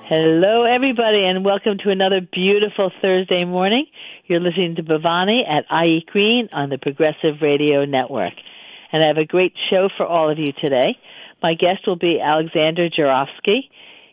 Hello, everybody, and welcome to another beautiful Thursday morning. You're listening to Bhavani at iEat Green on the Progressive Radio Network. And I have a great show for all of you today. My guest will be Alexander Gerofsky.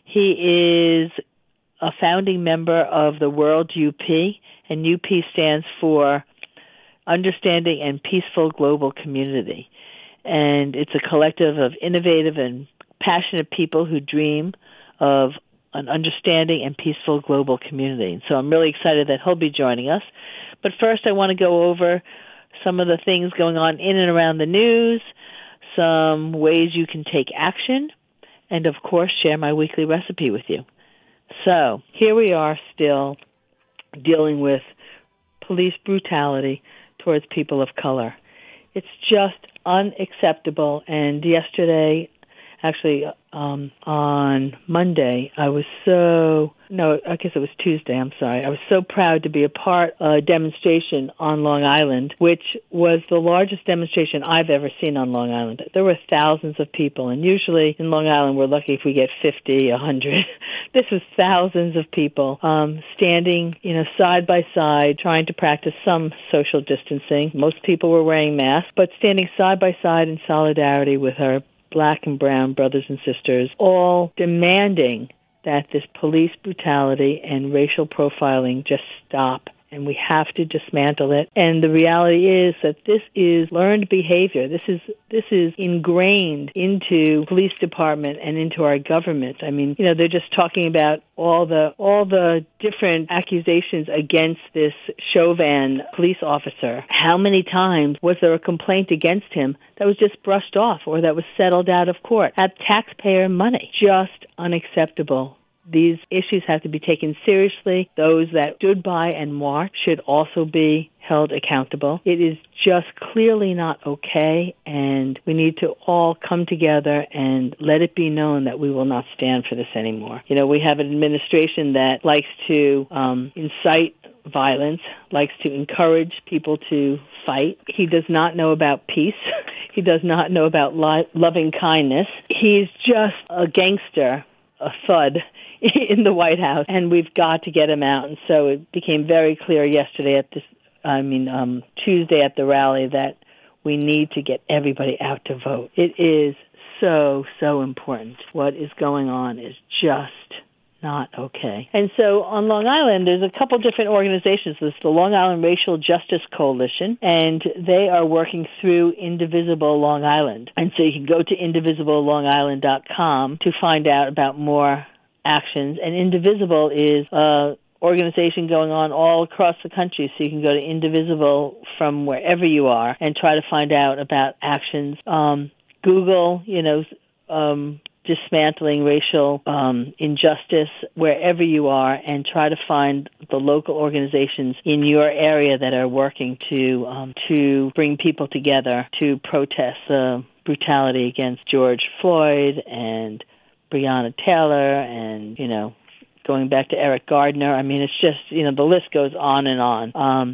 He is a founding member of the World U.P., and U.P. stands for Understanding and Peaceful Global Community. And it's a collective of innovative and passionate people who dream of an understanding and peaceful global community. So I'm really excited that he'll be joining us. But first, I want to go over some of the things going on in and around the news, some ways you can take action, and, of course, share my weekly recipe with you. So here we are still dealing with police brutality towards people of color. It's just unacceptable. And yesterday, actually, on Monday, I guess it was Tuesday, I'm sorry. I was so proud to be a part of a demonstration on Long Island, which was the largest demonstration I've ever seen on Long Island. There were thousands of people, and usually in Long Island, we're lucky if we get 50, 100. This was thousands of people standing, side by side, trying to practice some social distancing. Most people were wearing masks, but standing side by side in solidarity with our Black and brown brothers and sisters, all demanding that this police brutality and racial profiling just stop. And we have to dismantle it. And the reality is that this is learned behavior. This is ingrained into police department and into our government. I mean, they're just talking about all the different accusations against this Chauvin police officer. How many times was there a complaint against him that was just brushed off or that was settled out of court at taxpayer money? Just unacceptable. These issues have to be taken seriously. Those that stood by and marched should also be held accountable. It is just clearly not okay, and we need to all come together and let it be known that we will not stand for this anymore. We have an administration that likes to incite violence, likes to encourage people to fight. He does not know about peace. He does not know about loving kindness. He's just a gangster, a thug in the White House, and we've got to get him out. And so it became very clear yesterday Tuesday at the rally that we need to get everybody out to vote. It is so, so important. What is going on is just not okay. And so on Long Island, there's a couple different organizations. There's the Long Island Racial Justice Coalition, and they are working through Indivisible Long Island. And so you can go to indivisiblelongisland.com to find out about more actions. And Indivisible is an organization going on all across the country, so you can go to Indivisible from wherever you are and try to find out about actions. Google, dismantling racial injustice wherever you are, and try to find the local organizations in your area that are working to bring people together to protest the brutality against George Floyd and Breonna Taylor and, going back to Eric Gardner. I mean, it's just, the list goes on and on.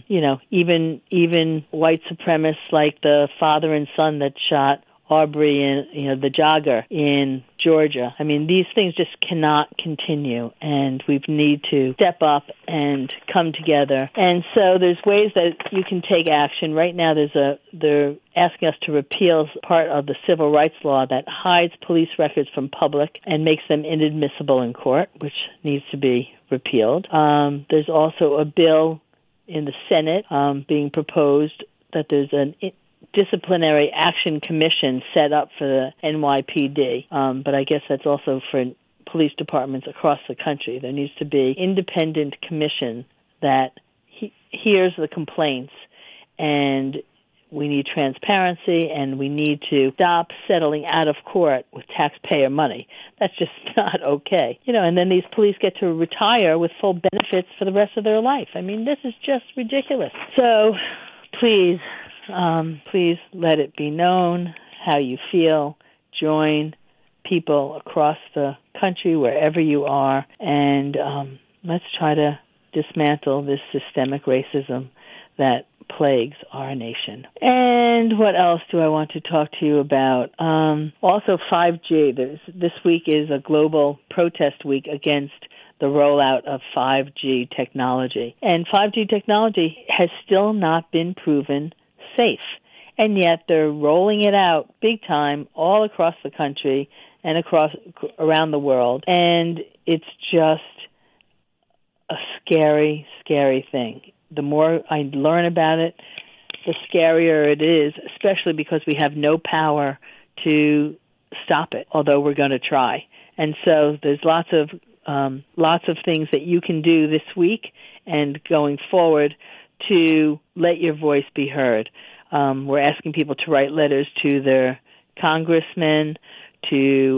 Even white supremacists like the father and son that shot Aubrey and, the jogger in Georgia. I mean, these things just cannot continue, and we need to step up and come together. And so there's ways that you can take action. Right now they're asking us to repeal part of the civil rights law that hides police records from public and makes them inadmissible in court, which needs to be repealed. There's also a bill in the Senate being proposed that there's an disciplinary action commission set up for the NYPD, but I guess that's also for police departments across the country. There needs to be independent commission that hears the complaints, and we need transparency, and we need to stop settling out of court with taxpayer money. That's just not okay. And then these police get to retire with full benefits for the rest of their life. I mean, this is just ridiculous. So please let it be known how you feel. Join people across the country, wherever you are, and let's try to dismantle this systemic racism that plagues our nation. And what else do I want to talk to you about? Also 5G. This week is a global protest week against the rollout of 5G technology. And 5G technology has still not been proven safe. And yet they're rolling it out big time all across the country and around the world. And it's just a scary, scary thing. The more I learn about it, the scarier it is, especially because we have no power to stop it, although we're going to try. And so there's lots of things that you can do this week and going forward to let your voice be heard. We're asking people to write letters to their congressmen, to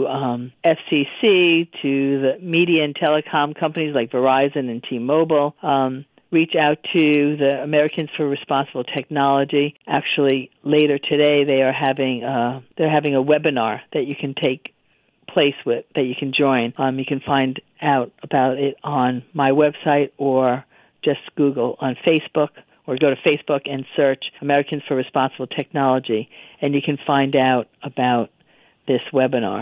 FCC, to the media and telecom companies like Verizon and T-Mobile. Reach out to the Americans for Responsible Technology. Actually, later today they're having a webinar that you can take place with, that you can join. You can find out about it on my website or just Google on Facebook, or go to Facebook and search Americans for Responsible Technology, and you can find out about this webinar.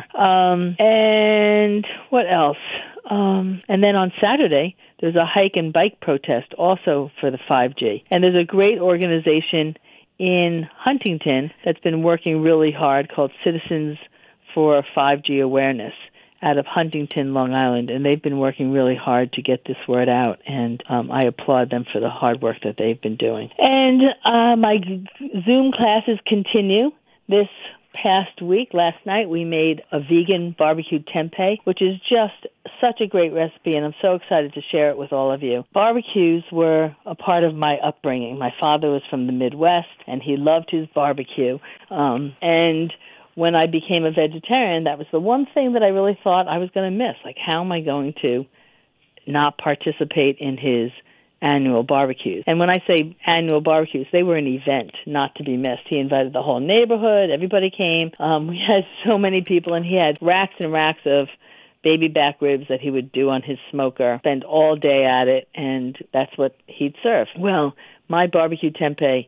And what else? And then on Saturday, there's a hike and bike protest also for the 5G. And there's a great organization in Huntington that's been working really hard called Citizens for 5G Awareness out of Huntington, Long Island. And they've been working really hard to get this word out. And I applaud them for the hard work that they've been doing. And my Zoom classes continue. This past week, last night, we made a vegan barbecue tempeh, which is just such a great recipe, and I'm so excited to share it with all of you. Barbecues were a part of my upbringing. My father was from the Midwest, and he loved his barbecue. And when I became a vegetarian, that was the one thing that I really thought I was going to miss. Like, how am I going to not participate in his annual barbecues? And when I say annual barbecues, they were an event not to be missed. He invited the whole neighborhood. Everybody came. We had so many people, and he had racks and racks of baby back ribs that he would do on his smoker, spend all day at it, and that's what he'd serve. Well, my barbecue tempeh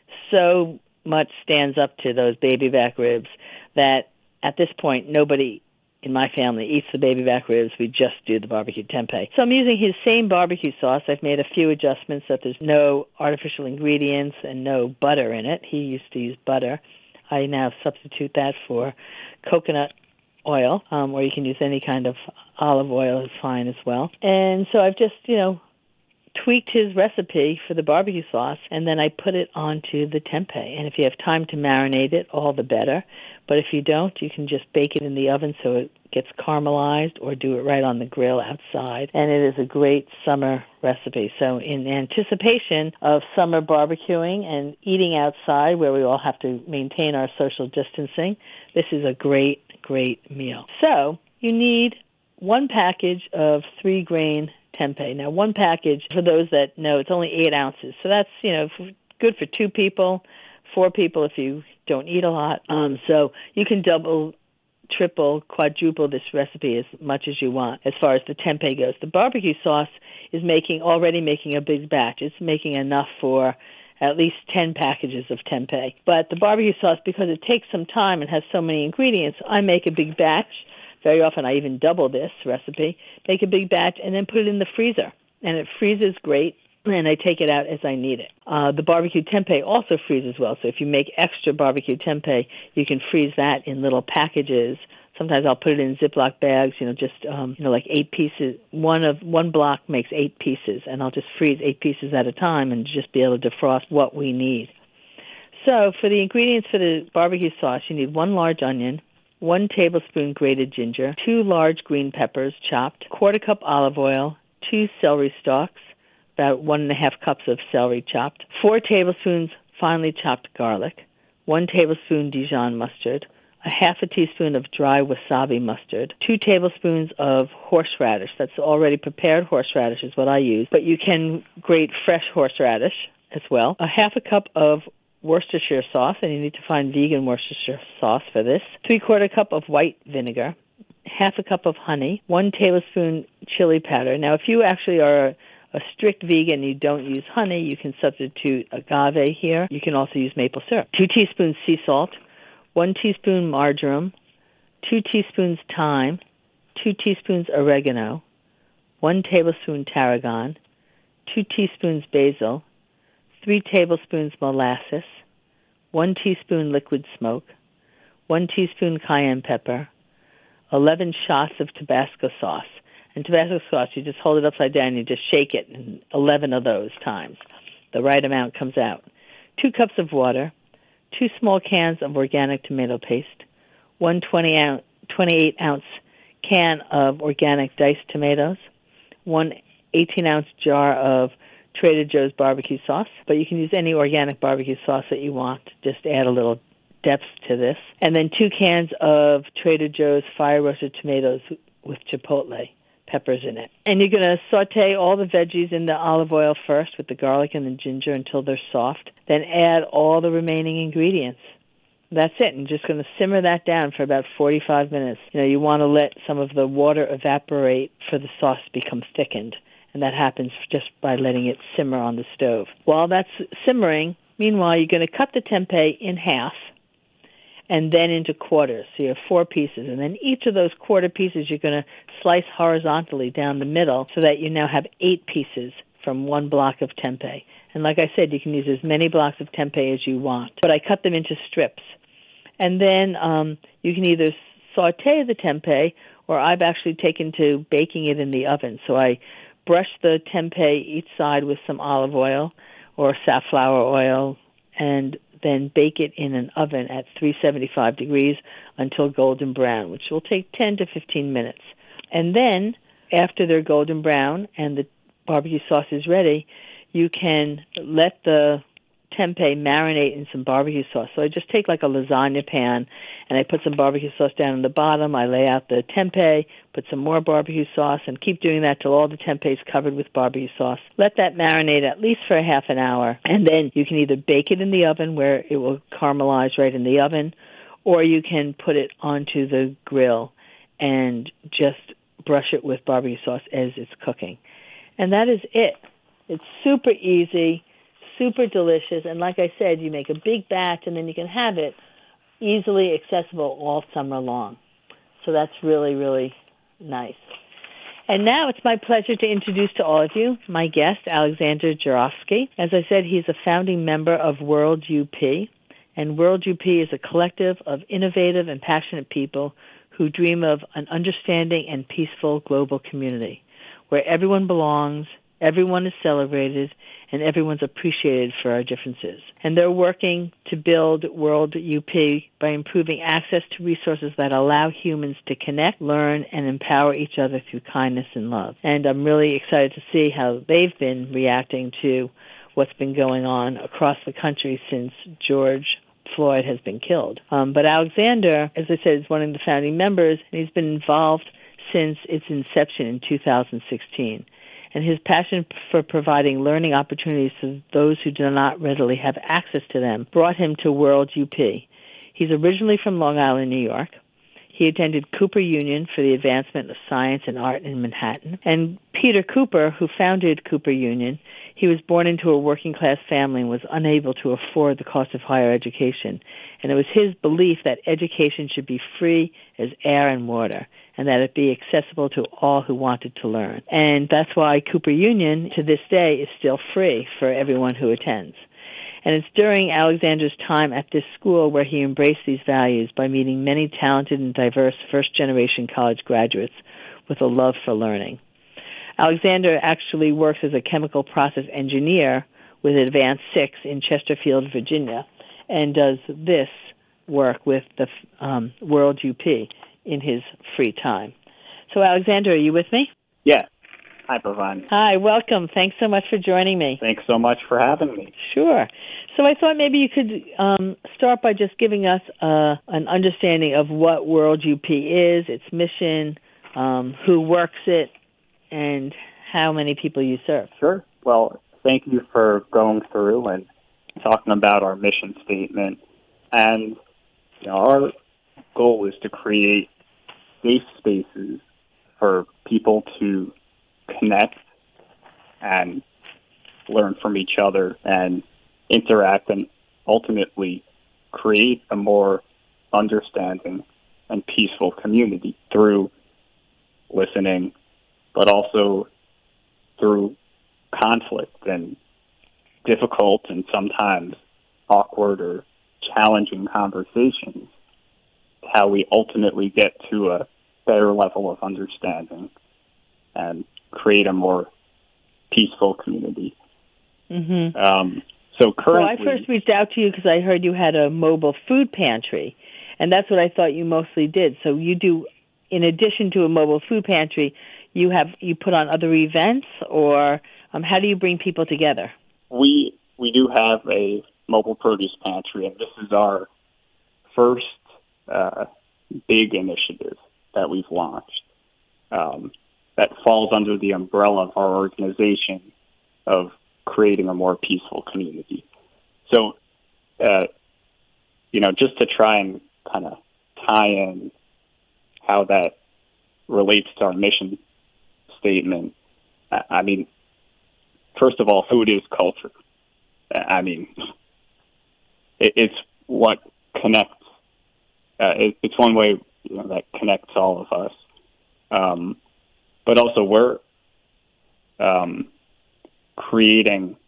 so much stands up to those baby back ribs that at this point nobody in my family eats the baby back ribs. We just do the barbecue tempeh. So I'm using his same barbecue sauce. I've made a few adjustments that there's no artificial ingredients and no butter in it. He used to use butter. I now substitute that for coconut oil, or you can use any kind of olive oil is fine as well. And so I've just, tweaked his recipe for the barbecue sauce, and then I put it onto the tempeh. And if you have time to marinate it, all the better. But if you don't, you can just bake it in the oven so it gets caramelized, or do it right on the grill outside. And it is a great summer recipe. So in anticipation of summer barbecuing and eating outside, where we all have to maintain our social distancing, this is a great, great meal. So you need one package of 3-grain tempeh. Now, one package, for those that know, it's only 8 ounces. So that's, good for 2 people, 4 people if you don't eat a lot. So you can double, triple, quadruple this recipe as much as you want as far as the tempeh goes. The barbecue sauce is already making a big batch. It's making enough for at least 10 packages of tempeh. But the barbecue sauce, because it takes some time and has so many ingredients, I make a big batch. Very often I even double this recipe, make a big batch, and then put it in the freezer. And it freezes great, and I take it out as I need it. The barbecue tempeh also freezes well. So if you make extra barbecue tempeh, you can freeze that in little packages. Sometimes I'll put it in Ziploc bags, like 8 pieces. One block makes 8 pieces, and I'll just freeze 8 pieces at a time and just be able to defrost what we need. So for the ingredients for the barbecue sauce, you need 1 large onion, 1 tablespoon grated ginger, 2 large green peppers chopped, 1/4 cup olive oil, 2 celery stalks, about 1.5 cups of celery chopped, 4 tablespoons finely chopped garlic, 1 tablespoon Dijon mustard, 1/2 teaspoon of dry wasabi mustard, 2 tablespoons of horseradish. That's already prepared horseradish is what I use, but you can grate fresh horseradish as well. 1/2 cup of Worcestershire sauce, and you need to find vegan Worcestershire sauce for this. 3/4 cup of white vinegar, 1/2 cup of honey, 1 tablespoon chili powder. Now, if you actually are a strict vegan, you don't use honey, you can substitute agave here. You can also use maple syrup. 2 teaspoons sea salt, 1 teaspoon marjoram, 2 teaspoons thyme, 2 teaspoons oregano, 1 tablespoon tarragon, 2 teaspoons basil, 3 tablespoons molasses, 1 teaspoon liquid smoke, 1 teaspoon cayenne pepper, 11 shots of Tabasco sauce. And Tabasco sauce, you just hold it upside down and you just shake it, and 11 of those times. The right amount comes out. 2 cups of water, 2 small cans of organic tomato paste, 1 28-ounce can of organic diced tomatoes, 1 18-ounce jar of Trader Joe's barbecue sauce, but you can use any organic barbecue sauce that you want. Just add a little depth to this. And then 2 cans of Trader Joe's fire-roasted tomatoes with chipotle peppers in it. And you're going to saute all the veggies in the olive oil first with the garlic and the ginger until they're soft. Then add all the remaining ingredients. That's it. And just going to simmer that down for about 45 minutes. You want to let some of the water evaporate for the sauce to become thickened. And that happens just by letting it simmer on the stove. While that's simmering, meanwhile, you're going to cut the tempeh in half and then into quarters. So you have 4 pieces. And then each of those quarter pieces you're going to slice horizontally down the middle so that you now have 8 pieces from 1 block of tempeh. And like I said, you can use as many blocks of tempeh as you want. But I cut them into strips. And then you can either saute the tempeh, or I've actually taken to baking it in the oven. So I brush the tempeh each side with some olive oil or safflower oil, and then bake it in an oven at 375 degrees until golden brown, which will take 10 to 15 minutes. And then, after they're golden brown and the barbecue sauce is ready, you can let the tempeh marinate in some barbecue sauce. So I just take like a lasagna pan, and I put some barbecue sauce down in the bottom. I lay out the tempeh, put some more barbecue sauce, and keep doing that till all the tempeh is covered with barbecue sauce. Let that marinate at least for a half an hour, and then you can either bake it in the oven where it will caramelize right in the oven, or you can put it onto the grill and just brush it with barbecue sauce as it's cooking. And that is it. It's super easy, super delicious, and like I said, you make a big batch and then you can have it easily accessible all summer long. So that's really, really nice. And now it's my pleasure to introduce to all of you my guest, Alexander Gerofsky. As I said, he's a founding member of World U.P., and World U.P. is a collective of innovative and passionate people who dream of an understanding and peaceful global community where everyone belongs, everyone is celebrated, and everyone's appreciated for our differences. And they're working to build World U.P. by improving access to resources that allow humans to connect, learn, and empower each other through kindness and love. And I'm really excited to see how they've been reacting to what's been going on across the country since George Floyd has been killed. But Alexander, as I said, is one of the founding members, and he's been involved since its inception in 2016. And his passion for providing learning opportunities to those who do not readily have access to them brought him to World U.P. He's originally from Long Island, New York. He attended Cooper Union for the advancement of science and art in Manhattan. And Peter Cooper, who founded Cooper Union, he was born into a working-class family and was unable to afford the cost of higher education. And it was his belief that education should be free as air and water, and that it be accessible to all who wanted to learn. And that's why Cooper Union, to this day, is still free for everyone who attends. And it's during Alexander's time at this school where he embraced these values by meeting many talented and diverse first-generation college graduates with a love for learning. Alexander actually works as a chemical process engineer with AdvanSix in Chesterfield, Virginia, and does this work with the World U.P. in his free time. So, Alexander, are you with me? Yeah. Hi, Bhavani. Hi, welcome. Thanks so much for joining me. Thanks so much for having me. Sure. So I thought maybe you could start by just giving us an understanding of what World U.P. is, its mission, who works it, and how many people you serve. Sure. Well, thank you for going through and talking about our mission statement. And our goal is to create safe spaces for people to connect and learn from each other and interact and ultimately create a more understanding and peaceful community through listening, but also through conflict and difficult and sometimes awkward or challenging conversations, how we ultimately get to a better level of understanding and create a more peaceful community. Mm-hmm. So currently, I first reached out to you because I heard you had a mobile food pantry, and that's what I thought you mostly did. So you do, in addition to a mobile food pantry, you put on other events, or how do you bring people together? We do have a mobile produce pantry, and this is our first big initiative that we've launched that falls under the umbrella of our organization of creating a more peaceful community. So, just to try and kind of tie in how that relates to our mission statement, I mean, first of all, food is culture. I mean, it's what connects. It's one way that connects all of us. But also, we're creating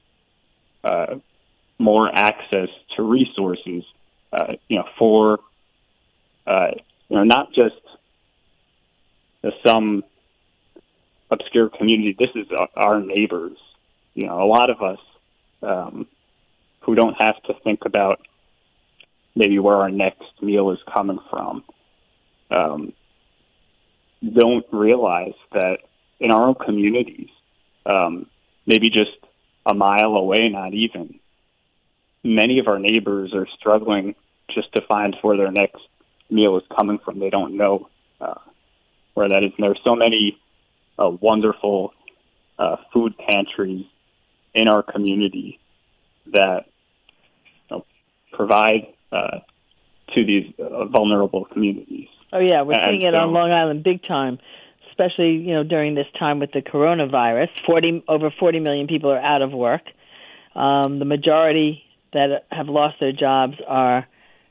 more access to resources, for not just some obscure community. This is our neighbors. A lot of us who don't have to think about maybe where our next meal is coming from, don't realize that in our own communities, maybe just a mile away, not even, many of our neighbors are struggling just to find where their next meal is coming from. They don't know where that is. And there are so many wonderful food pantries in our community that provide to these vulnerable communities. Oh, yeah, we're seeing it on Long Island big time, especially, during this time with the coronavirus. Over 40 million people are out of work. The majority that have lost their jobs are,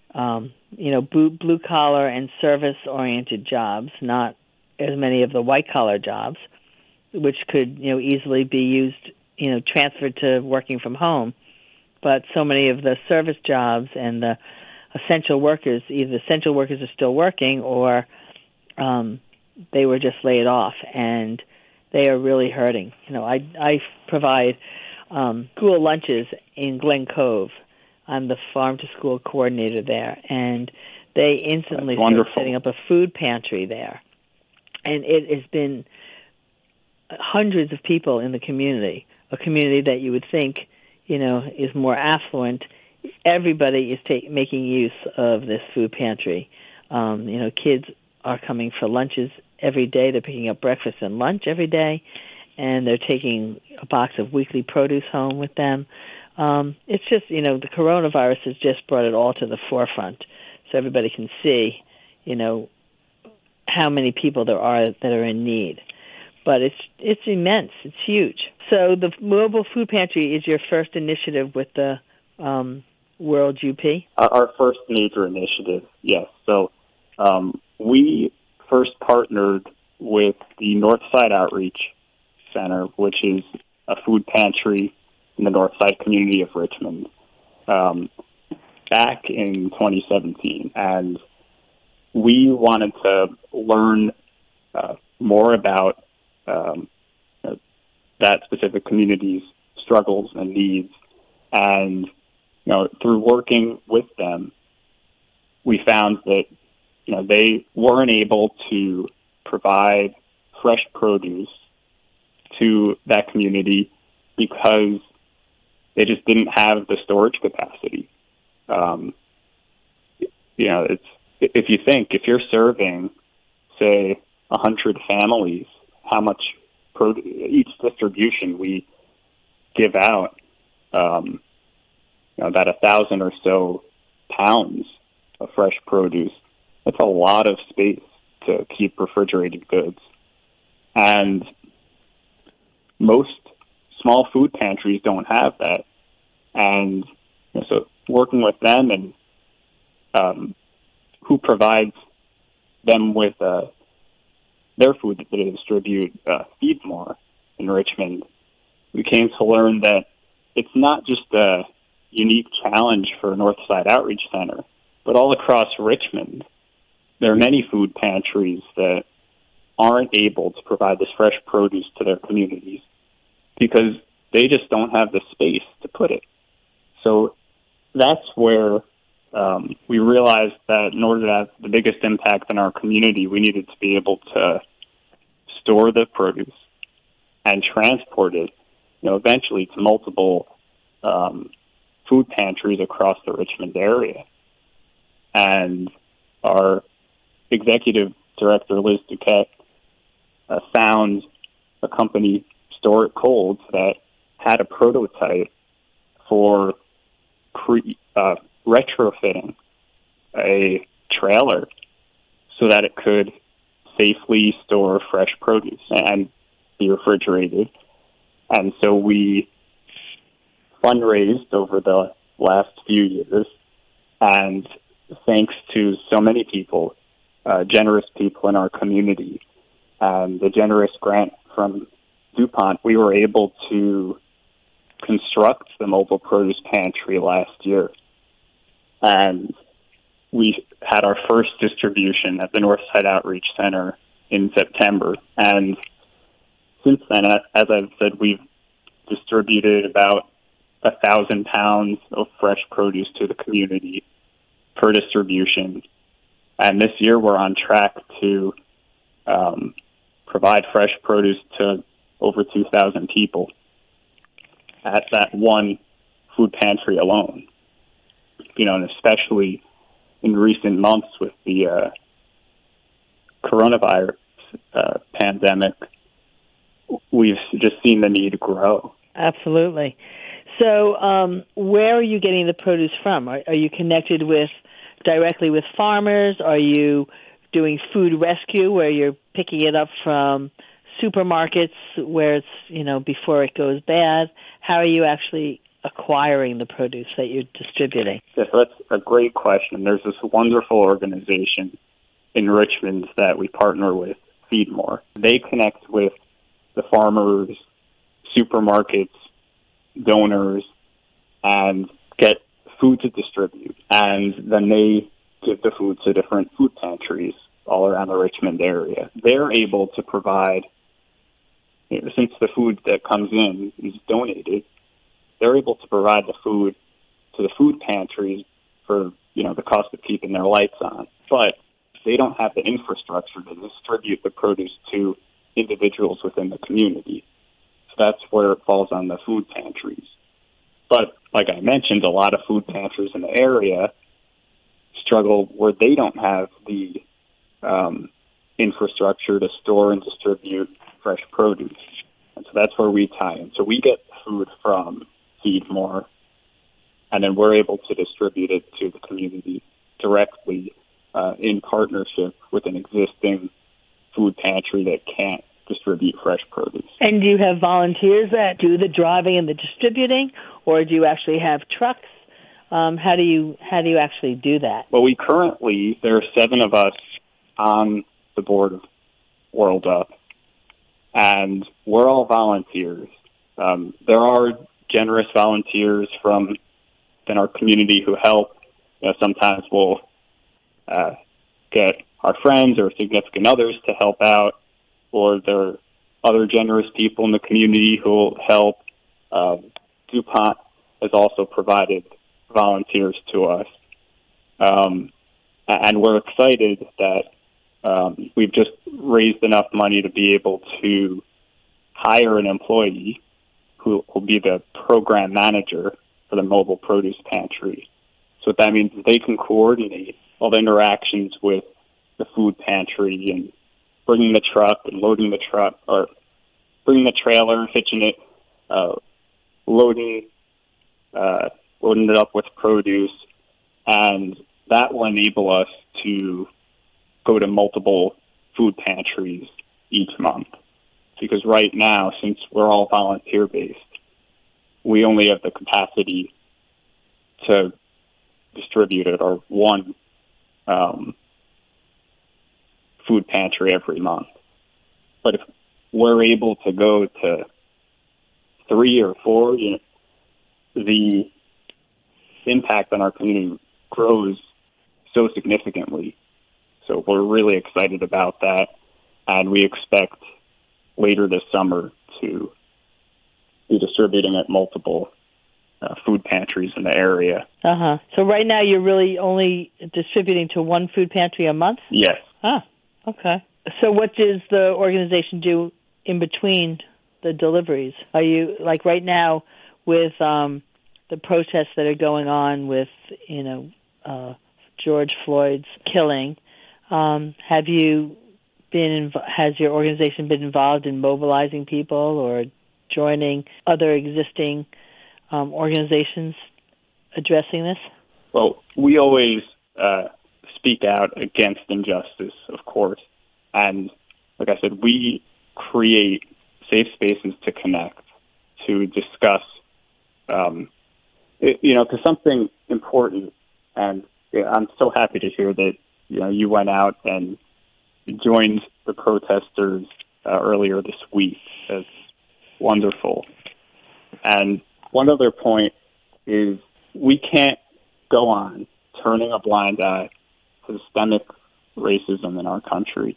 blue-collar and service-oriented jobs, not as many of the white-collar jobs, which could, easily be used, transferred to working from home. But so many of the service jobs and the essential workers, either essential workers are still working or they were just laid off, and they are really hurting. I provide school lunches in Glen Cove. I'm the farm-to-school coordinator there, and they instantly started setting up a food pantry there. And it has been hundreds of people in the community, a community that you would think, is more affluent. Everybody is making use of this food pantry. Kids are coming for lunches every day. They're picking up breakfast and lunch every day, and they're taking a box of weekly produce home with them. It's just, the coronavirus has just brought it all to the forefront so everybody can see, how many people there are that are in need. But it's immense. It's huge. So the mobile food pantry is your first initiative with the World U.P.? Our first major initiative, yes. So we first partnered with the Northside Outreach Center, which is a food pantry in the Northside community of Richmond, back in 2017. And we wanted to learn more about that specific community's struggles and needs. And through working with them, we found that, they weren't able to provide fresh produce to that community because they just didn't have the storage capacity. If you're serving, say, 100 families, how much each distribution we give out, about 1,000 or so pounds of fresh produce. That's a lot of space to keep refrigerated goods. And most small food pantries don't have that. And so working with them and who provides them with their food that they distribute, Feed More in Richmond, we came to learn that it's not just a unique challenge for Northside Outreach Center, but all across Richmond, there are many food pantries that aren't able to provide this fresh produce to their communities because they just don't have the space to put it. So that's where we realized that in order to have the biggest impact in our community, we needed to be able to store the produce and transport it, eventually to multiple food pantries across the Richmond area. And our executive director, Liz Duquette, found a company, Store It Cold, that had a prototype for retrofitting a trailer so that it could safely store fresh produce and be refrigerated. And so we fundraised over the last few years, and thanks to so many people, generous people in our community, and the generous grant from DuPont, we were able to construct the mobile produce pantry last year. And we had our first distribution at the Northside Outreach Center in September. And since then, as I've said, we've distributed about 1,000 pounds of fresh produce to the community per distribution. And this year we're on track to provide fresh produce to over 2,000 people at that one food pantry alone. And especially in recent months with the coronavirus pandemic, we've just seen the need grow. Absolutely. So where are you getting the produce from? Are you connected directly with farmers? Are you doing food rescue where you're picking it up from supermarkets where it's, before it goes bad? How are you actually acquiring the produce that you're distributing? Yes, that's a great question. There's this wonderful organization in Richmond that we partner with, Feed More. They connect with the farmers, supermarkets, donors, and get food to distribute. And then they give the food to different food pantries all around the Richmond area. They're able to provide, since the food that comes in is donated, they're able to provide the food to the food pantries for, the cost of keeping their lights on. But they don't have the infrastructure to distribute the produce to individuals within the community. So that's where it falls on the food pantries. But like I mentioned, a lot of food pantries in the area struggle where they don't have the infrastructure to store and distribute fresh produce. And so that's where we tie in. So we get food from Feed More, and then we're able to distribute it to the community directly in partnership with an existing food pantry that can't distribute fresh produce. And do you have volunteers that do the driving and the distributing, or do you actually have trucks? How do you actually do that? Well, there are 7 of us on the board of World U.P, and we're all volunteers. There are generous volunteers from in our community who help. Sometimes we'll get our friends or significant others to help out, or there are other generous people in the community who will help. DuPont has also provided volunteers to us. And we're excited that we've just raised enough money to be able to hire an employee who will be the program manager for the mobile produce pantry. So what that means is they can coordinate all the interactions with the food pantry and bringing the truck and loading the truck, or bringing the trailer, hitching it, loading it up with produce, and that will enable us to go to multiple food pantries each month. Because right now, since we're all volunteer-based, we only have the capacity to distribute at our one food pantry every month. But if we're able to go to 3 or 4, the impact on our community grows so significantly. So we're really excited about that, and we expect later this summer to be distributing at multiple food pantries in the area. So right now you're really only distributing to one food pantry a month? Yes. Okay. So what does the organization do in between the deliveries? Are you, like right now with the protests that are going on with, George Floyd's killing, has your organization been involved in mobilizing people or joining other existing organizations addressing this? Well, we always speak out against injustice, of course. And like I said, we create safe spaces to connect, to discuss, because something important, and I'm so happy to hear that, you went out and joined the protesters earlier this week. That's wonderful. And one other point is we can't go on turning a blind eye to systemic racism in our country.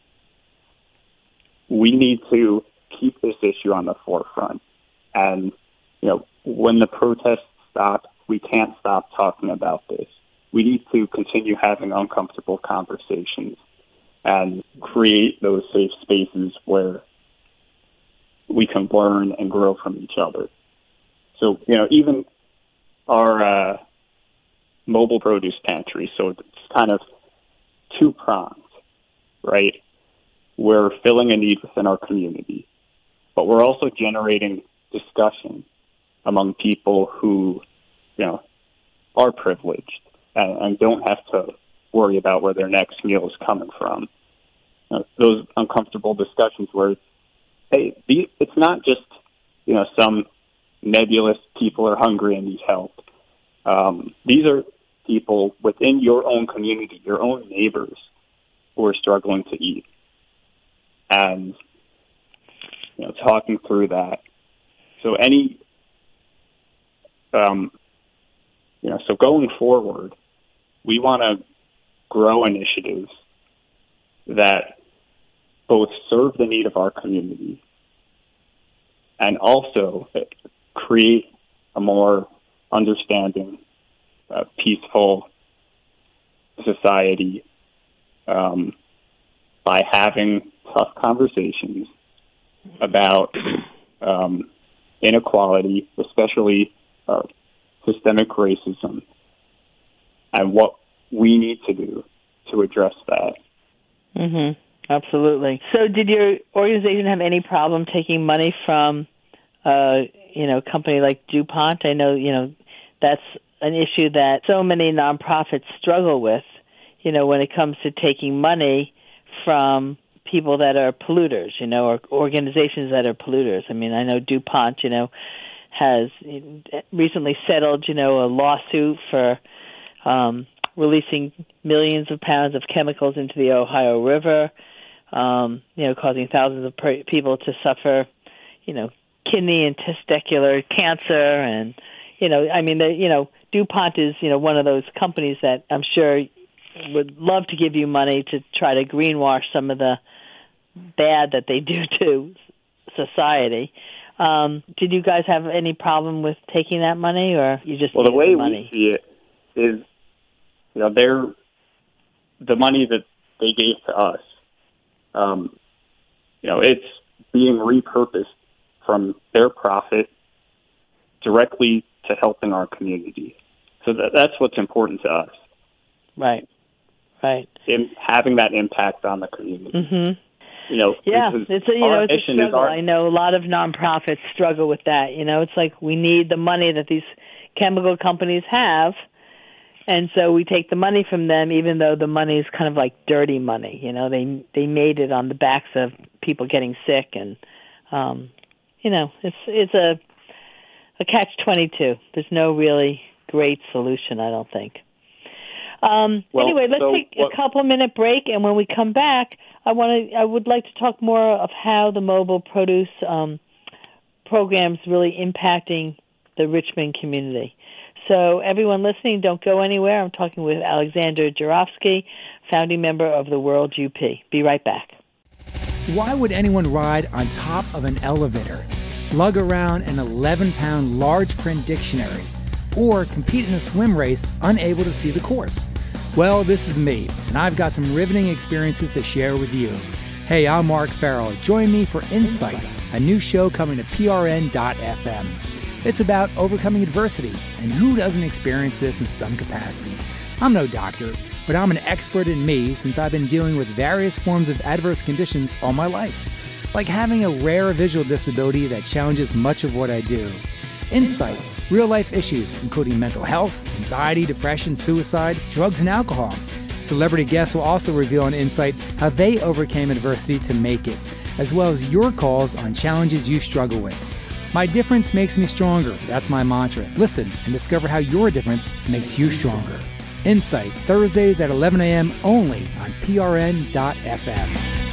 We need to keep this issue on the forefront. And, when the protests stop, we can't stop talking about this. We need to continue having uncomfortable conversations and create those safe spaces where we can learn and grow from each other. So, even our mobile produce pantry, so it's kind of two-pronged, right? We're filling a need within our community, but we're also generating discussion among people who, are privileged and don't have to worry about where their next meal is coming from. Those uncomfortable discussions where, hey, it's not just, some nebulous people are hungry and need help. These are people within your own community, your own neighbors, who are struggling to eat. And, talking through that. So so going forward, we want to grow initiatives that both serve the need of our community and also create a more understanding, peaceful society by having tough conversations about inequality, especially systemic racism, and what we need to do to address that. Absolutely. So did your organization have any problem taking money from, a company like DuPont? I know, that's an issue that so many nonprofits struggle with, when it comes to taking money from people that are polluters, or organizations that are polluters. I mean, I know DuPont, has recently settled, a lawsuit for releasing millions of pounds of chemicals into the Ohio River, causing thousands of people to suffer, kidney and testicular cancer. And, DuPont is, one of those companies that I'm sure would love to give you money to try to greenwash some of the bad that they do to society. Did you guys have any problem with taking that money, or you just the way money? We see it is, the money that they gave to us, it's being repurposed from their profit directly to helping our community. So that's what's important to us. Right. In having that impact on the community. It's a struggle. I know a lot of nonprofits struggle with that. It's like we need the money that these chemical companies have, and so we take the money from them, even though the money is kind of like dirty money. They made it on the backs of people getting sick, and it's a catch-22. There's no really great solution, I don't think. Anyway, let's take a couple-minute break, and when we come back, I would like to talk more of how the mobile produce program's really impacting the Richmond community. So everyone listening, don't go anywhere. I'm talking with Alexander Gerofsky, founding member of the World U.P. Be right back. Why would anyone ride on top of an elevator, lug around an 11-pound large print dictionary, or compete in a swim race unable to see the course? Well, this is me, and I've got some riveting experiences to share with you. Hey, I'm Mark Farrell. Join me for Insight, a new show coming to prn.fm. It's about overcoming adversity, and who doesn't experience this in some capacity? I'm no doctor, but I'm an expert in me since I've been dealing with various forms of adverse conditions all my life, like having a rare visual disability that challenges much of what I do. Insight, real-life issues including mental health, anxiety, depression, suicide, drugs, and alcohol. Celebrity guests will also reveal on Insight how they overcame adversity to make it, as well as your calls on challenges you struggle with. My difference makes me stronger. That's my mantra. Listen and discover how your difference makes you stronger. Insight, Thursdays at 11 a.m. only on prn.fm.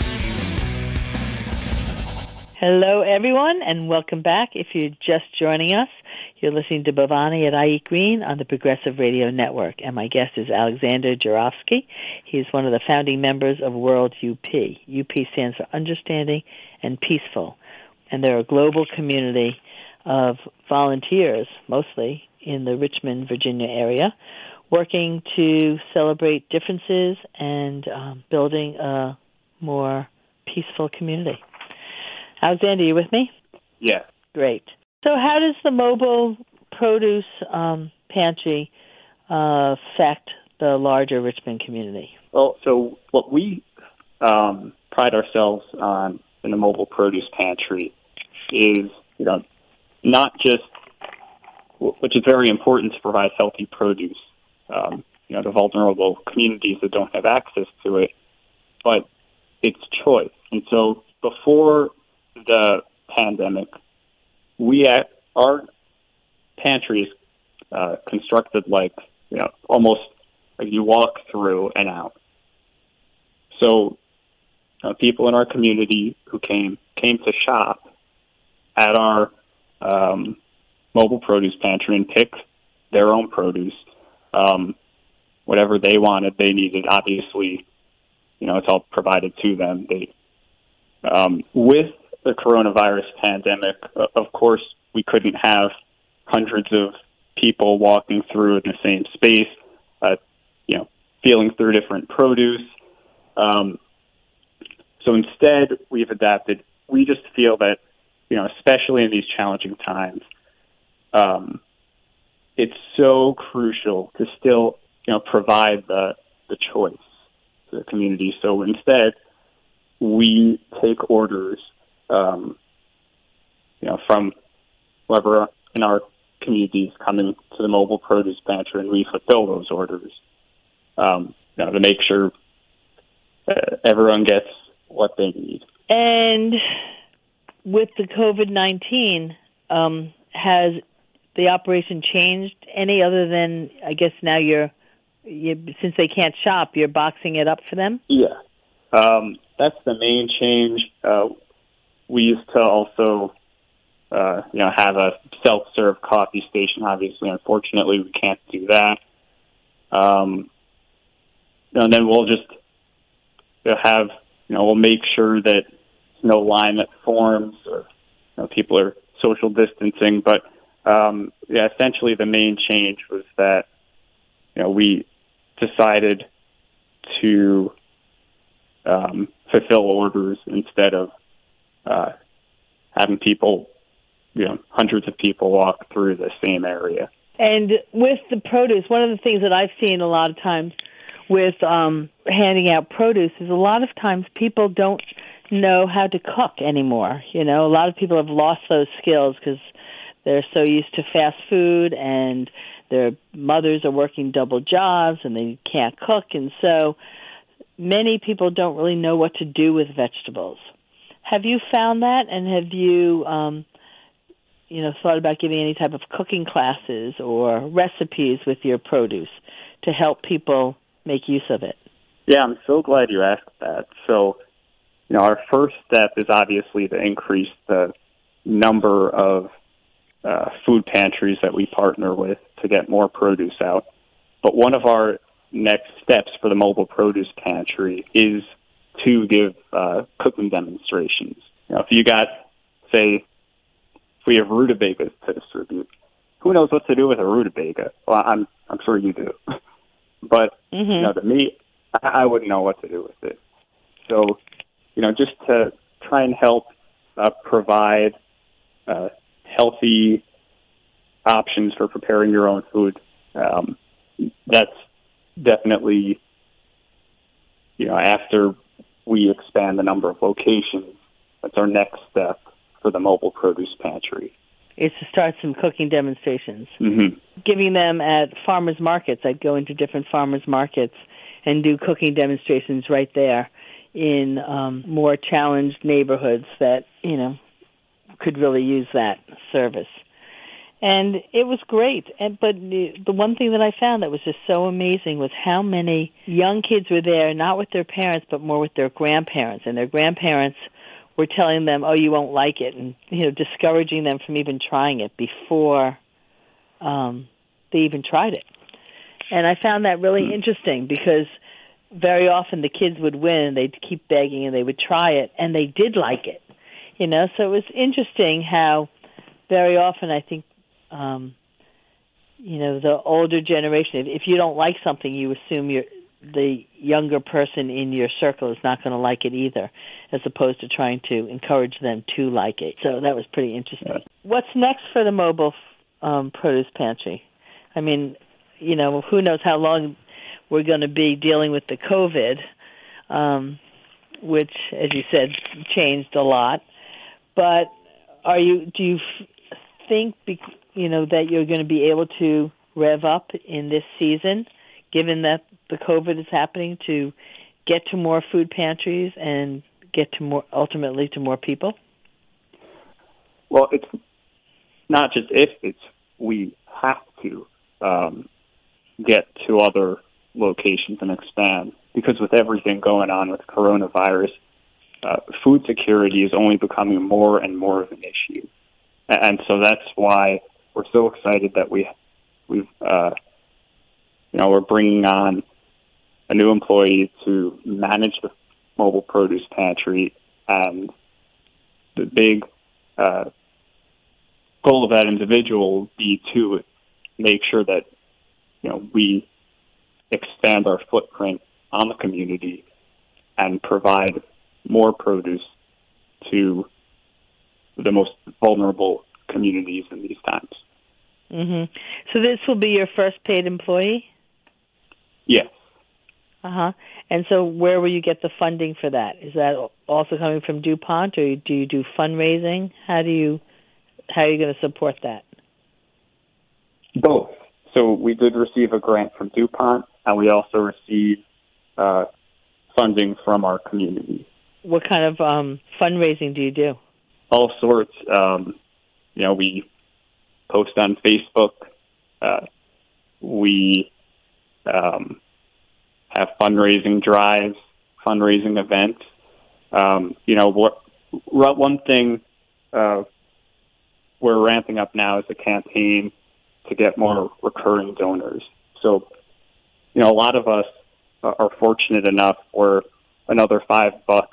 Hello, everyone, and welcome back. If you're just joining us, you're listening to Bhavani at iEat Green on the Progressive Radio Network, and my guest is Alexander Gerofsky. He's one of the founding members of World U.P. U.P. stands for Understanding and Peaceful, and they're a global community of volunteers, mostly in the Richmond, Virginia area, working to celebrate differences and building a more peaceful community. Alexander, you with me? Yeah. Great. So how does the mobile produce pantry affect the larger Richmond community? Well, so what we pride ourselves on in the mobile produce pantry is, not just, which is very important to provide healthy produce, to vulnerable communities that don't have access to it, but it's choice. And so before the pandemic, our pantry is constructed like, almost like you walk through and out. So people in our community who came to shop at our mobile produce pantry and pick their own produce, whatever they wanted, they needed. Obviously, it's all provided to them. With the coronavirus pandemic, of course, we couldn't have hundreds of people walking through in the same space, feeling through different produce. So instead, we've adapted. We just feel that, especially in these challenging times, it's so crucial to still, provide the choice to the community. So instead, we take orders, from whoever in our communities coming to the mobile produce pantry, and we fulfill those orders, to make sure everyone gets what they need. And with the COVID-19, has the operation changed any other than, I guess now since they can't shop, you're boxing it up for them? Yeah. That's the main change. We used to also, have a self-serve coffee station. Obviously, unfortunately, we can't do that. And then we'll just have, we'll make sure that no line that forms or people are social distancing. But essentially, the main change was that we decided to fulfill orders instead of having people, hundreds of people walk through the same area. And with the produce, one of the things that I've seen a lot of times with handing out produce is a lot of times people don't know how to cook anymore. A lot of people have lost those skills because they're so used to fast food and their mothers are working double jobs and they can't cook. And so many people don't really know what to do with vegetables. Have you found that? And have you, thought about giving any type of cooking classes or recipes with your produce to help people make use of it? Yeah, I'm so glad you asked that. So our first step is obviously to increase the number of food pantries that we partner with to get more produce out. But one of our next steps for the mobile produce pantry is to give cooking demonstrations. If you got, say, if we have rutabagas to distribute, who knows what to do with a rutabaga? Well, I'm sure you do. But, to me, I wouldn't know what to do with it. So, just to try and help provide healthy options for preparing your own food, that's definitely, after we expand the number of locations, that's our next step for the mobile produce pantry. Is to start some cooking demonstrations. Mm-hmm. Giving them at farmers markets. I'd go into different farmers markets and do cooking demonstrations right there in more challenged neighborhoods that, could really use that service. And it was great. But the one thing that I found that was just so amazing was how many young kids were there, not with their parents, but more with their grandparents. And their grandparents were telling them, oh, you won't like it, and, discouraging them from even trying it before they even tried it. And I found that really interesting because very often the kids would win, and they'd keep begging, and they would try it, and they did like it. So it was interesting how very often I think, the older generation, if you don't like something, you assume the younger person in your circle is not going to like it either, as opposed to trying to encourage them to like it. So that was pretty interesting. Yeah. What's next for the mobile produce pantry? I mean, who knows how long we're going to be dealing with the COVID, which, as you said, changed a lot. But do you think, that you're going to be able to rev up in this season, given that the COVID is happening, to get to more food pantries and get to ultimately to more people? Well, it's not just if, it's we have to get to other locations and expand, because with everything going on with coronavirus, food security is only becoming more and more of an issue. And so that's why we're so excited that we're bringing on a new employee to manage the mobile produce pantry, and the big goal of that individual will be to make sure that we expand our footprint on the community and provide more produce to the most vulnerable communities in these times. Mm-hmm. So this will be your first paid employee? Yes. Uh-huh. And so where will you get the funding for that? Is that also coming from DuPont, or do you do fundraising? How are you going to support that? Both. So we did receive a grant from DuPont, and we also received funding from our community. What kind of fundraising do you do? All sorts. We post on Facebook. We have fundraising drives, fundraising events. One thing we're ramping up now is a campaign to get more recurring donors. So, a lot of us are fortunate enough where another $5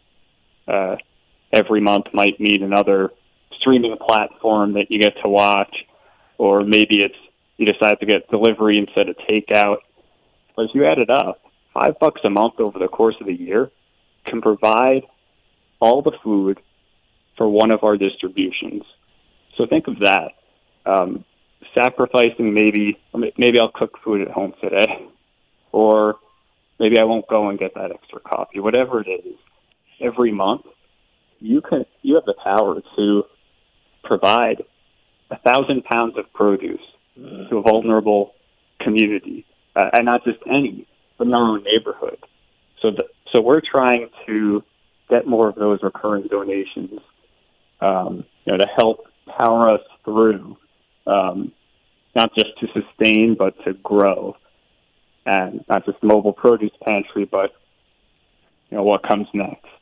every month might mean another streaming platform that you get to watch, or maybe you decide to get delivery instead of takeout. But as you add it up, $5 a month over the course of the year can provide all the food for one of our distributions. So think of that. Sacrificing maybe I'll cook food at home today, or maybe I won't go and get that extra coffee. Whatever it is, every month you have the power to provide 1,000 pounds of produce to a vulnerable community, and not just any, but in our own neighborhood. So we're trying to get more of those recurring donations, to help power us through, not just to sustain, but to grow, and not just mobile produce pantry, but what comes next.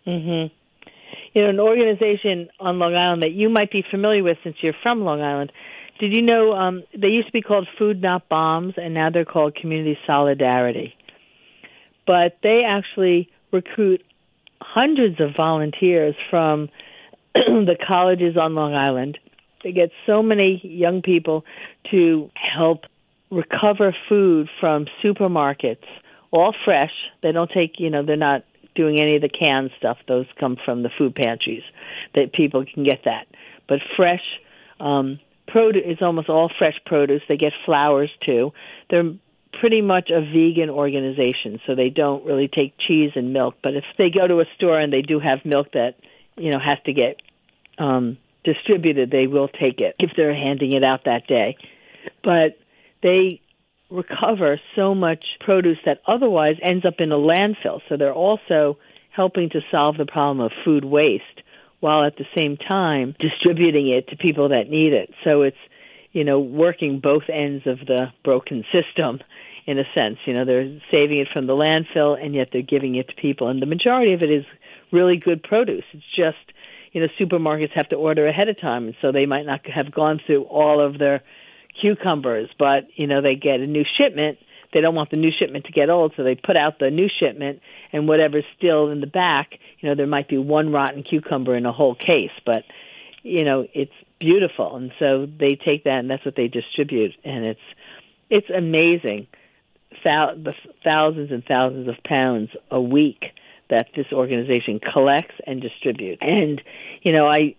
Mm-hmm. An organization on Long Island that you might be familiar with since you're from Long Island. Did you know they used to be called Food Not Bombs, and now they're called Community Solidarity. But they actually recruit hundreds of volunteers from the colleges on Long Island. They get so many young people to help recover food from supermarkets, all fresh. They don't take, they're not doing any of the canned stuff. Those come from the food pantries that people can get that. But fresh produce, it's almost all fresh produce. They get flowers too. They're pretty much a vegan organization, so they don't really take cheese and milk. But if they go to a store and they do have milk that, has to get distributed, they will take it if they're handing it out that day. But they recover so much produce that otherwise ends up in a landfill. So they're also helping to solve the problem of food waste while at the same time distributing it to people that need it. So it's, working both ends of the broken system in a sense. They're saving it from the landfill and yet they're giving it to people. And the majority of it is really good produce. It's just, supermarkets have to order ahead of time, and so they might not have gone through all of their cucumbers, but, they get a new shipment. They don't want the new shipment to get old, so they put out the new shipment, and whatever's still in the back, there might be one rotten cucumber in a whole case, but, it's beautiful. And so they take that, and that's what they distribute, and it's amazing, the thousands and thousands of pounds a week that this organization collects and distributes. And, I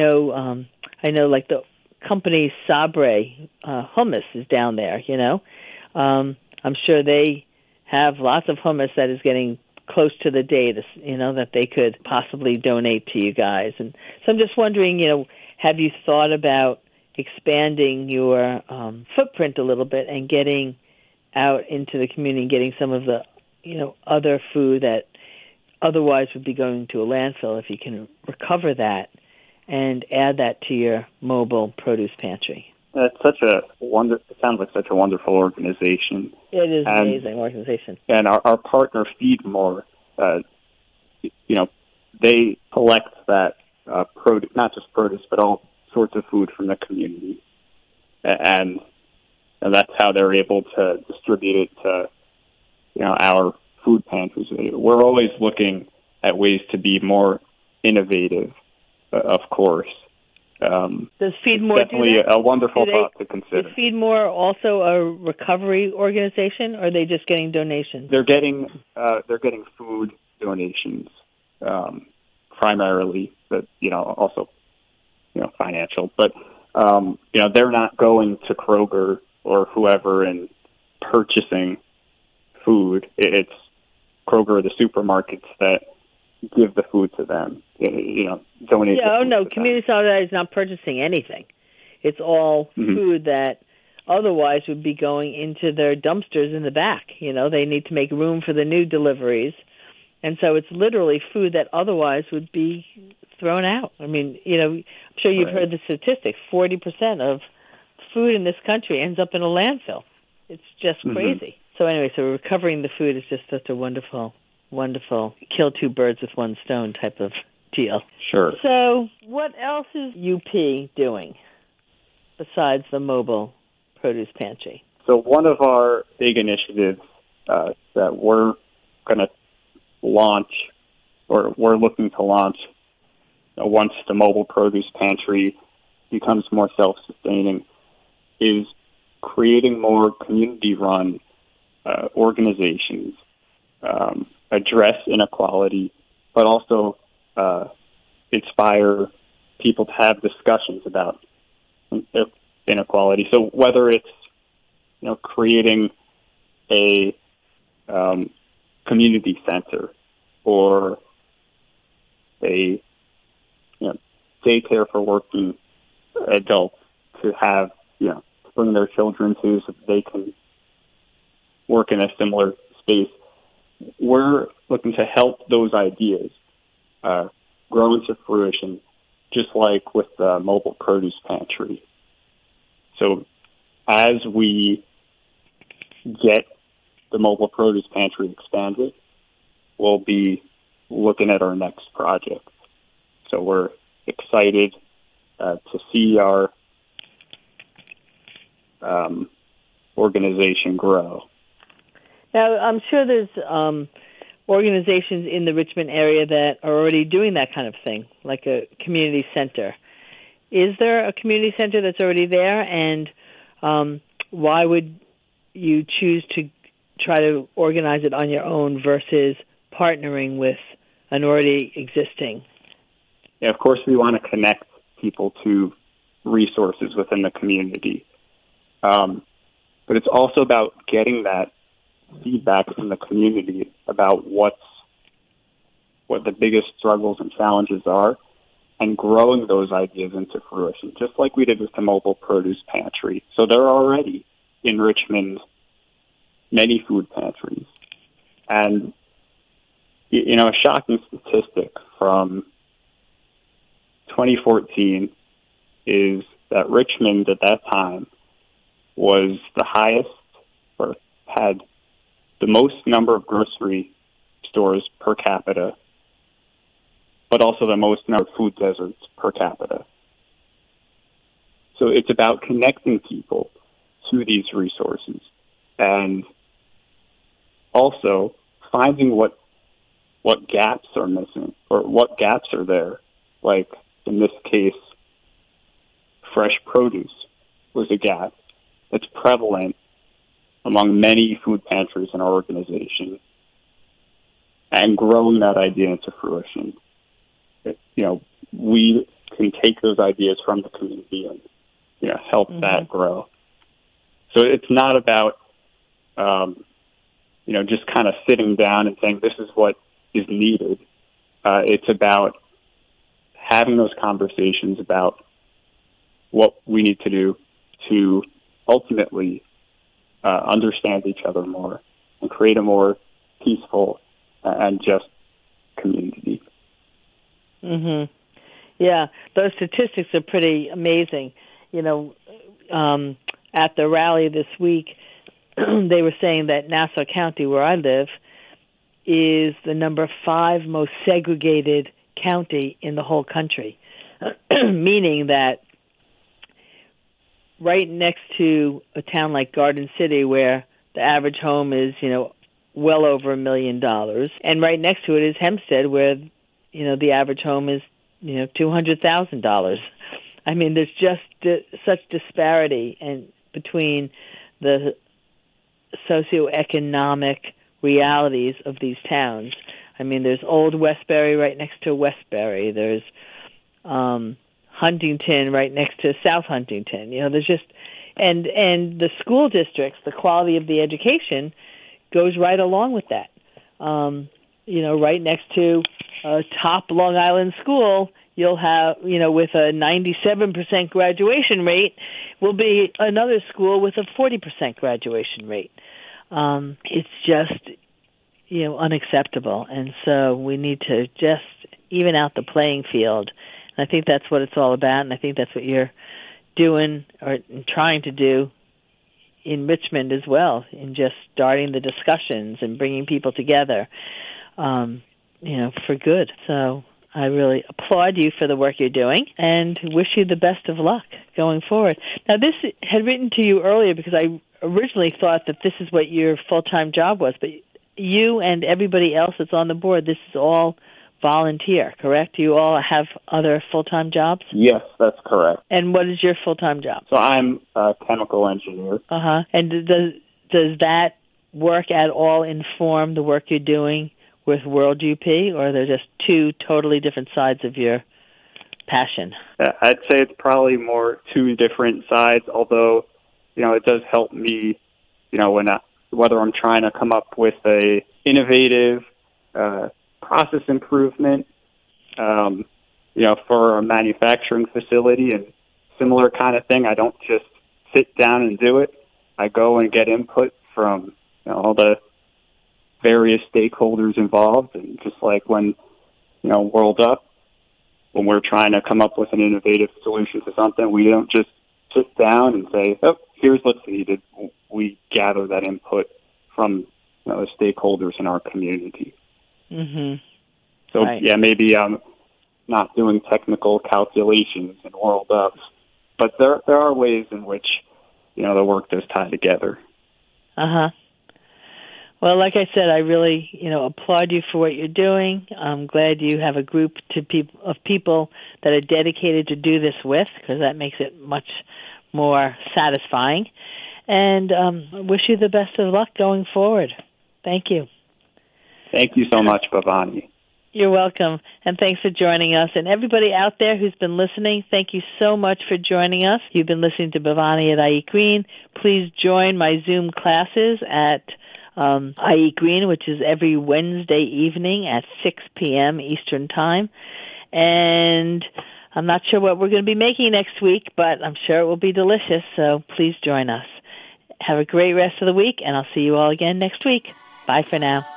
know like the company Sabre hummus is down there, I'm sure they have lots of hummus that is getting close to the date, that they could possibly donate to you guys. And so I'm just wondering, have you thought about expanding your footprint a little bit and getting out into the community and getting some of the, other food that otherwise would be going to a landfill, if you can recover that and add that to your mobile produce pantry? It sounds like such a wonderful organization. It is an amazing organization. And our partner, Feed More, they collect that produce, not just produce, but all sorts of food from the community. And that's how they're able to distribute it to, our food pantries. We're always looking at ways to be more innovative, of course. Does Feed More definitely do that? A wonderful thought to consider. Is Feed More also a recovery organization, or are they just getting donations? They're getting food donations primarily, but also financial. But they're not going to Kroger or whoever and purchasing food. It's Kroger or the supermarkets that give the food to them, donate. Yeah, Community Solidarity is not purchasing anything. It's all food that otherwise would be going into their dumpsters in the back. They need to make room for the new deliveries. And so it's literally food that otherwise would be thrown out. I mean, I'm sure you've heard the statistics. 40% of food in this country ends up in a landfill. It's just crazy. So anyway, recovering the food is just such a wonderful kill two birds with one stone type of deal. Sure. So what else is UP doing besides the mobile produce pantry? So one of our big initiatives that we're going to launch, or we're looking to launch once the mobile produce pantry becomes more self-sustaining, is creating more community-run organizations, address inequality, but also inspire people to have discussions about inequality. So whether it's creating a community center or a daycare for working adults to have bring their children to so that they can work in a similar space. We're looking to help those ideas grow into fruition, just like with the mobile produce pantry. So as we get the mobile produce pantry expanded, we'll be looking at our next project. So we're excited to see our organization grow. Now, I'm sure there's organizations in the Richmond area that are already doing that kind of thing, like a community center. Is there a community center that's already there, and why would you choose to try to organize it on your own versus partnering with an already existing? Yeah, of course, we want to connect people to resources within the community. But it's also about getting that feedback from the community about what the biggest struggles and challenges are, and growing those ideas into fruition, just like we did with the mobile produce pantry. So there are already in Richmond many food pantries. And, a shocking statistic from 2014 is that Richmond at that time was the highest, or had the most number of grocery stores per capita, but also the most number of food deserts per capita. So it's about connecting people to these resources and also finding what gaps are missing or what gaps are there. Like in this case, fresh produce was a gap that's prevalent among many food pantries in our organization, and growing that idea into fruition. We can take those ideas from the community and, help that grow. So it's not about, just kind of sitting down and saying, this is what is needed. It's about having those conversations about what we need to do to ultimately understand each other more and create a more peaceful and just community. Mm-hmm. Yeah, those statistics are pretty amazing. At the rally this week, they were saying that Nassau County, where I live, is the number 5 most segregated county in the whole country, meaning that right next to a town like Garden City, where the average home is, well over $1 million, and right next to it is Hempstead, where, the average home is, $200,000. I mean, there's just such disparity between the socioeconomic realities of these towns. I mean, there's Old Westbury right next to Westbury. There's Huntington right next to South Huntington. There's just and the school districts, the quality of the education goes right along with that. Right next to a top Long Island school, you'll have, with a 97% graduation rate, will be another school with a 40% graduation rate. It's just, unacceptable. And so we need to just even out the playing field. And I think that's what it's all about, and I think that's what you're doing or trying to do in Richmond as well, in just starting the discussions and bringing people together, for good. So I really applaud you for the work you're doing and wish you the best of luck going forward. Now, this had written to you earlier because I originally thought that this is what your full-time job was, but you and everybody else that's on the board, this is all volunteer, correct? You all have other full-time jobs? Yes, that's correct. And what is your full-time job? So I'm a chemical engineer. Uh-huh. And does that work at all inform the work you're doing with World U.P., or are there just two totally different sides of your passion? I'd say it's probably more two different sides, although, it does help me, whether I'm trying to come up with a innovative process improvement, for a manufacturing facility and similar kind of thing. I don't just sit down and do it. I go and get input from all the various stakeholders involved, and just like when World U.P, when we're trying to come up with an innovative solution to something, we don't just sit down and say, "Oh, here's what's needed." We gather that input from the stakeholders in our community. Mhm. So, right. yeah, maybe I'm not doing technical calculations in World U.P, but there are ways in which, the work does tie together. Uh-huh. Well, like I said, I really, applaud you for what you're doing. I'm glad you have a group of people that are dedicated to do this with, because that makes it much more satisfying. And I wish you the best of luck going forward. Thank you. Thank you so much, Bhavani. You're welcome, and thanks for joining us. And everybody out there who's been listening, thank you so much for joining us. You've been listening to Bhavani at iEat Green. Please join my Zoom classes at iEat Green, which is every Wednesday evening at 6 p.m. Eastern Time. And I'm not sure what we're going to be making next week, but I'm sure it will be delicious, so please join us. Have a great rest of the week, and I'll see you all again next week. Bye for now.